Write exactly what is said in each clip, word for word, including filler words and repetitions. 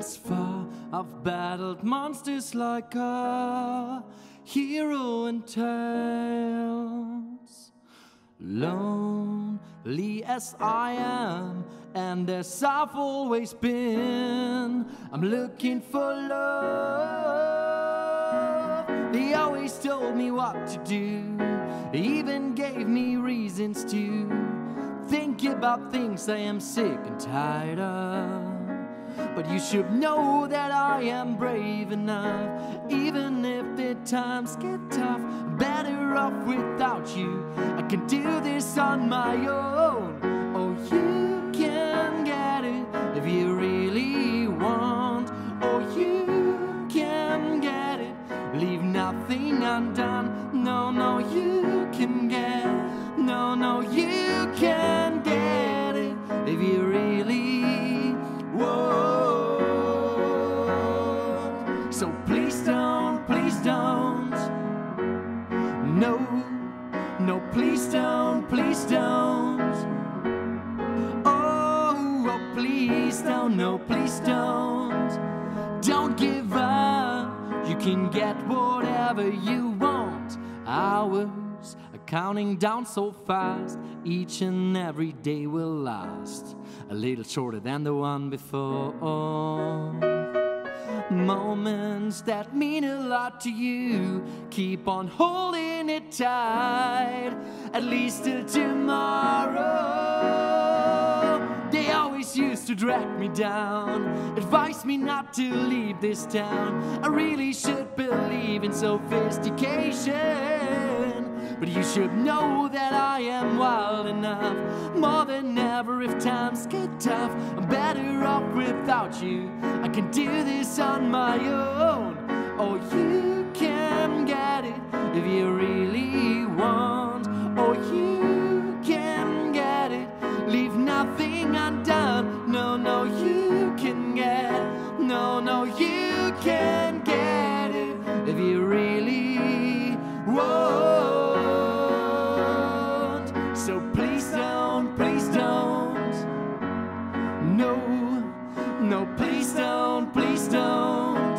this far, I've battled monsters like a hero in tales. Lonely as I am, and as I've always been, I'm looking for love. They always told me what to do, they even gave me reasons to think about things I am sick and tired of. But you should know that I am brave enough, even if the times get tough. I'm better off without you, I can do this on my own. Oh, you can get it if you really want. Oh, you can get it, leave nothing undone. No, no, you can get it. No, no, you can get it if you really want. So please don't, please don't. No, no, please don't, please don't. Oh, oh, please don't, no, please don't. Don't give up, you can get whatever you want. Hours are counting down so fast, each and every day will last a little shorter than the one before. Moments that mean a lot to you, keep on holding it tight, at least till tomorrow. They always used to drag me down, advise me not to leave this town. I really should believe in sophistication, but you should know that I am wild enough, more than ever. If times get tough, I'm better off without you, I can do this on my own. Oh, you can get it if you really want. Oh, you can get it, leave nothing undone. No, no, you can get it. No, no, you can get it if you really want. So please don't, please don't. No, no, please don't, please don't.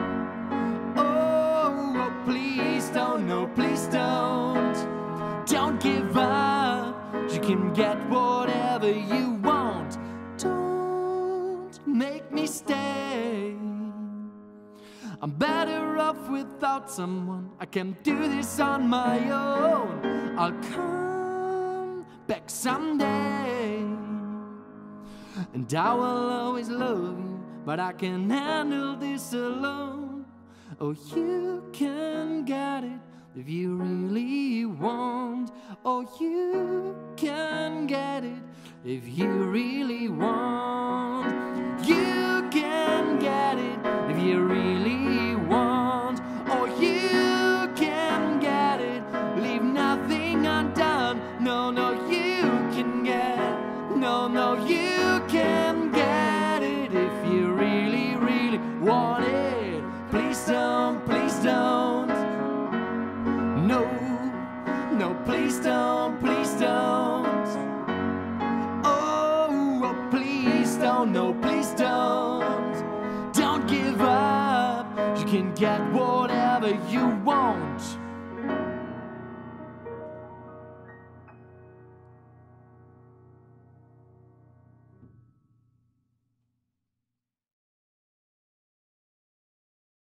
Oh, oh, please don't, no, please don't. Don't give up, you can get whatever you want. Don't make me stay, I'm better off without someone, I can do this on my own. I'll come back someday, and I will always love you, but I can handle this alone. Oh, you can get it if you really want. Oh, you can get it if you really want. You can get it if you really want. Oh, you can get it, leave nothing undone. No, no, you can get it. No, no, you can get it if you really, really want it. Please don't, please don't. No, no, please don't, please don't. Oh, oh, please don't, no, please don't. Don't give up, you can get whatever you want.